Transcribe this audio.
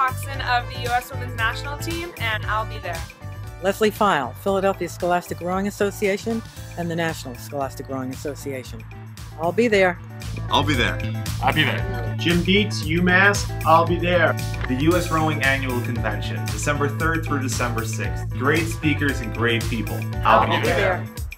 coxswain of the U.S. Women's National Team, and I'll be there. Leslie File, Philadelphia Scholastic Rowing Association and the National Scholastic Rowing Association. I'll be there. I'll be there. I'll be there. Jim Dietz, UMass, I'll be there. The U.S. Rowing Annual Convention, December 3rd through December 6th. Great speakers and great people. I'll be there.